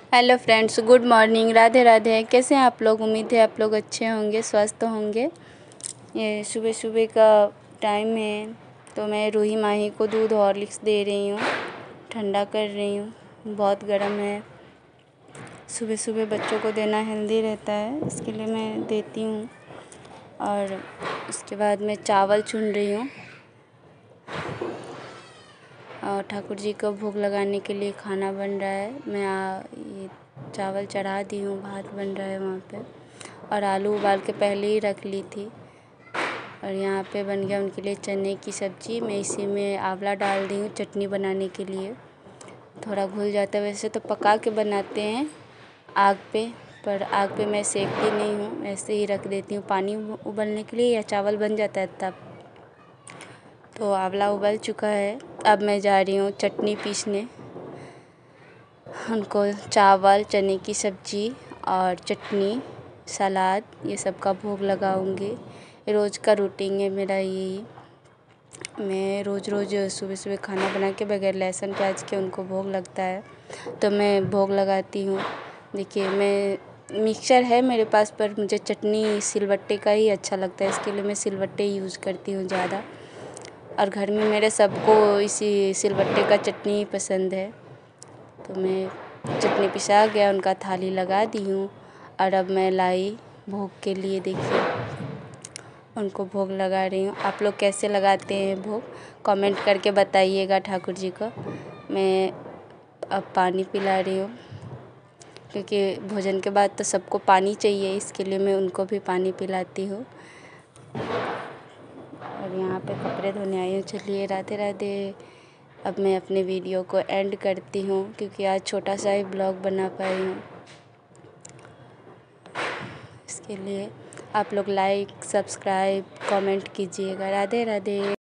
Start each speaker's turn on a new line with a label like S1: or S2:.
S1: Hello friends, good morning, Radhe Radhe. कैसे हैं आप लोग? उम्मीद है आप लोग अच्छे होंगे, स्वस्थ होंगे। ये सुबह सुबह का टाइम है तो मैं रूही माही को दूध हॉर्लिक्स दे रही हूँ, ठंडा कर रही हूँ। बहुत गर्म है, सुबह सुबह बच्चों को देना हेल्दी रहता है, इसके लिए मैं देती हूँ। और उसके बाद मैं चावल चुन रही हूँ और ठाकुर जी को भोग लगाने के लिए खाना बन रहा है। मैं ये चावल चढ़ा दी हूँ, भात बन रहा है वहाँ पे, और आलू उबाल के पहले ही रख ली थी। और यहाँ पे बन गया उनके लिए चने की सब्ज़ी। मैं इसी में आंवला डाल दी हूँ चटनी बनाने के लिए। थोड़ा घुल जाता है, वैसे तो पका के बनाते हैं आग पे, पर आग पे मैं सेकती नहीं हूँ, ऐसे ही रख देती हूँ पानी उबलने के लिए, या चावल बन जाता है तब। तो आंवला उबल चुका है, अब मैं जा रही हूँ चटनी पीसने। उनको चावल, चने की सब्ज़ी और चटनी, सलाद, ये सब का भोग लगाऊंगी। रोज़ का रूटीन है मेरा यही। मैं रोज़ रोज़ सुबह सुबह खाना बना के बगैर लहसुन प्याज के उनको भोग लगता है तो मैं भोग लगाती हूँ। देखिए, मैं मिक्सचर है मेरे पास, पर मुझे चटनी सिलबट्टे का ही अच्छा लगता है, इसके लिए मैं सिलबट्टे यूज़ करती हूँ ज़्यादा। और घर में मेरे सबको इसी सिलबट्टे का चटनी ही पसंद है। तो मैं चटनी पिसा गया, उनका थाली लगा दी हूँ और अब मैं लाई भोग के लिए। देखिए, उनको भोग लगा रही हूँ। आप लोग कैसे लगाते हैं भोग, कमेंट करके बताइएगा ठाकुर जी को। मैं अब पानी पिला रही हूँ, क्योंकि भोजन के बाद तो सबको पानी चाहिए, इसके लिए मैं उनको भी पानी पिलाती हूँ। और यहाँ पे कपड़े धोने आई हूँ। चलिए, राधे राधे। अब मैं अपने वीडियो को एंड करती हूँ, क्योंकि आज छोटा सा ही ब्लॉग बना पाई हूँ। इसके लिए आप लोग लाइक, सब्सक्राइब, कमेंट कीजिएगा। राधे राधे।